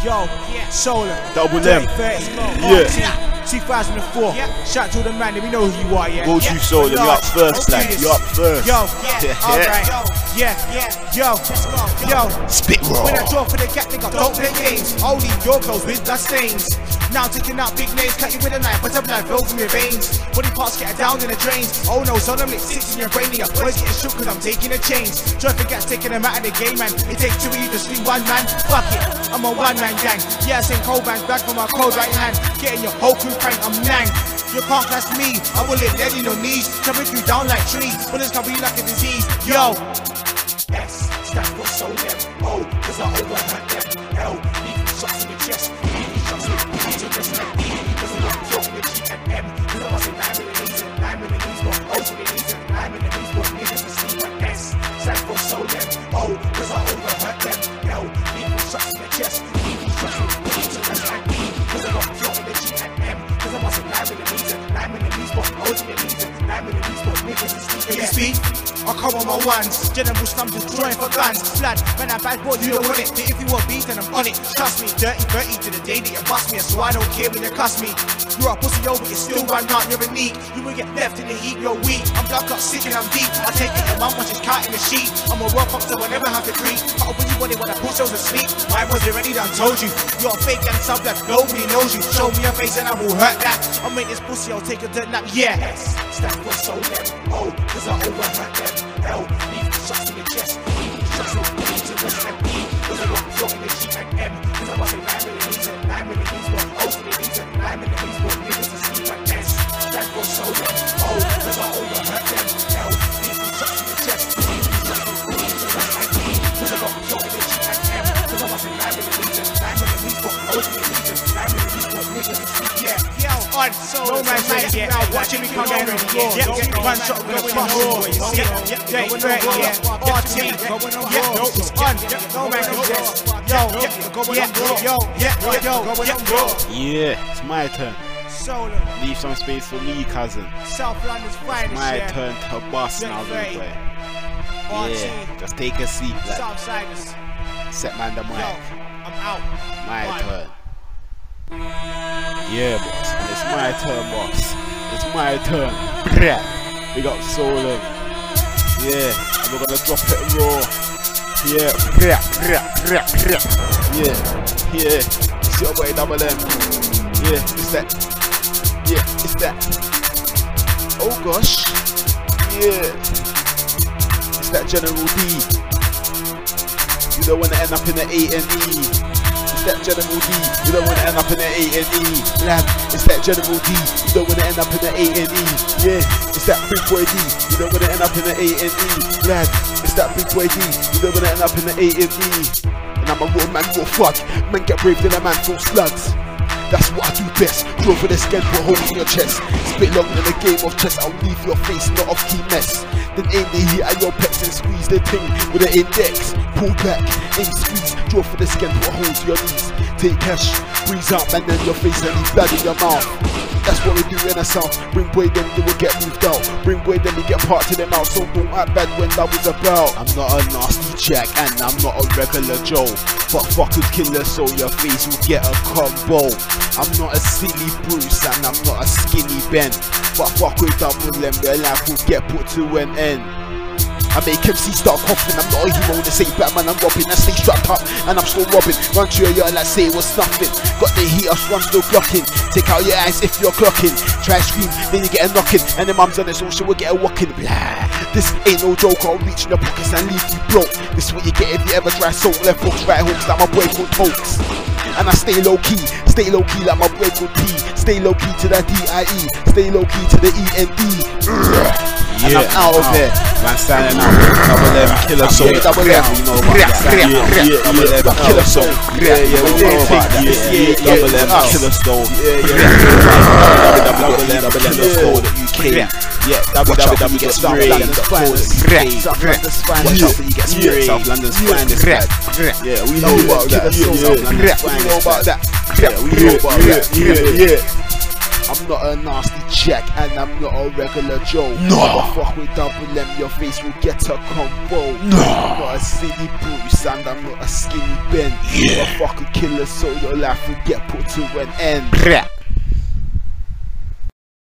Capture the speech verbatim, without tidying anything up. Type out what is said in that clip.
Yo, Solem, Double M, yeah. two thousand four, shout to the man, we know who you are, yeah. Will you, Solem, you're up first, lad, you're up first. Yo, alright, yeah, yo, yo. Spit raw. When I draw for the cat, nigga, don't play games. I'll leave your clothes with blood stains. Now taking out big names, cut you with a knife, but I'm blood flows from your veins. Body parts get down in the drains. Oh no, Solem lit six in your brain, your boys getting shook cause I'm taking a change. Traffic gas taking them out of the game, man. It takes two of you to sleep one man. Fuck it, I'm a one man gang. Yeah, I sing cold bands back from my cold right hand. Getting your whole crew crank, I'm nang. You can't class me, I will let dead in your knees. Jumping you down like trees, bullets can be like a disease. Yo, S, stand for Solem. Oh, cause I overheard them. L, leave shots in the chest. Leave shots in the chest. Just like E, cause I'm not throwing the G and M. Cause I wasn't nine millimeters, nine millimeters, but O to the knees and nine millimeters, but niggas to sleep with S, stand for Solem. Oh, cause I overheard them. L, leave shots in the chest. Leave shots in the chest. Just like E, cause I'm not throwing the G and M. Cause I wasn't nine millimeters, nine millimeters, but O to the knees and nine millimeters, but niggas to sleep with S. Speed, I come on my ones. General slums destroying for guns. Blood, man, I'm bad boy, you don't want it. But if you want beef, then I'm on it. Trust me, dirty, dirty to the day that you bust me. So I don't care when you cuss me. You're a pussy, yo, but you still run out, you're in need. You will get left in the heat, you're weak. I'm blood clot sick and I'm deep. I take it, your mum watches cat in the sheet. I'm a raw fox, so I never have to creep. But when you want it, when I push those asleep. Mine was already done, told you. You're a fake and sub that nobody knows you. Show me your face and I will hurt that. I'll make this pussy, I'll take a dirt nap, yeah. S, stand for Solem. Oh, cause I overheard them. L, leave shots in the chest. Leave shots in the chest. Just like E, cause I got flow in the G and M. Cause I wasn't nine millimeters, nine millimeters, but O to the knees and nine millimeters, but niggas to sleep like S. Stand for Solem. Oh, cause I overheard them. L, leave shots in the chest. Leave shots in the chest. Just like E, cause I got flow in the G and M. Cause I wasn't nine millimeters, nine millimeters, but O to the knees and nine millimeters, but niggas to sleep, yeah. On, no man's like it now, watching me come down on the floor. Yeah, one shot with a bus raw. Yeah, yeah, day thirty, yeah. R T, yeah, on, no man can test. Yo, yeah, yo, yeah, yo, yeah. Yeah, it's my turn. Solem. Leave some space for me, cousin. South London's finest, My yeah. turn to bust now, Ray. boy. R T. Yeah, just take a seat, lad. Southsiders. Set man the mic. Yo, I'm out. My Bye. turn. Yeah, boss. And it's my turn, boss. It's my turn. We got Solem. Yeah, and we're gonna drop it raw. Yeah, yeah, yeah. It's your boy Double M. Yeah, it's that. Yeah, it's that. Oh gosh. Yeah. It's that General D. You don't wanna end up in the A and E. That General D, you don't wanna end up in the A and E. Lad, it's that General D, you don't wanna end up in the A and E. Yeah, it's that big boy D, you don't wanna end up in the A and E. Lad, it's that big boy D, you don't wanna end up in the A and E. And I'm a raw man, raw fuck. Man get brave than a man full slugs. That's what I do best. Draw for the skin, put holes in your chest. Spit long in the game of chess, I'll leave your face not off key mess. Then aim the heat at your pecs and squeeze the thing with an index. Pull back, aim squeeze, draw for the skin, put holes in your knees. Take cash, breeze up and then your face and leave blood in your mouth. That's what we do in the south. Bring boy then they will get moved out. Bring boy then we get parked in the mouth. So don't act bad when that was about. I'm not a nasty jack and I'm not a regular Joe, but fuckers killer so your face will get a combo. I'm not a silly Bruce and I'm not a skinny Ben, but fuck with Double M, their life will get put to an end. I make M C start coughing, I'm not a hero, they say Batman, I'm robbing. I stay strapped up and I'm still robbing. Run to your yard like say it was nothing. Got the heat up, so I'm still glocking. Take out your eyes if you're clocking. Try scream, then you get a knocking. And the mum's on it, so she will get a walking. Blah. This ain't no joke, I'll reach in your pockets and leave you broke. This is what you get if you ever try soul. Left hooks, right hooks, like my boy called Tokes. And I stay low key, stay low key like my boy called T. Stay low key to the D I E, stay low key to the E N D. And yeah, I'm out of there. Man standing out. Double M, killer soul. Yeah, Double M, you know about that. Yeah, yeah, Double M, killer soul. Yeah, yeah, we know about that. Yeah, Double M, killer soul. Yeah, yeah, Double M, killer soul that you came. Yeah, W W W gets sprayed. Watch out when you get sprayed. South London's finest. Yeah, we know about that. South London's finest. We know about that. Yeah, we know about that. Yeah, yeah. I'm not a nasty jack and I'm not a regular Joe. No. Never fuck with double M, your face will get a combo. No. I'm not a silly Bruce and I'm not a skinny Ben. Yeah. You're a fucking killer, so your life will get put to an end. Brah.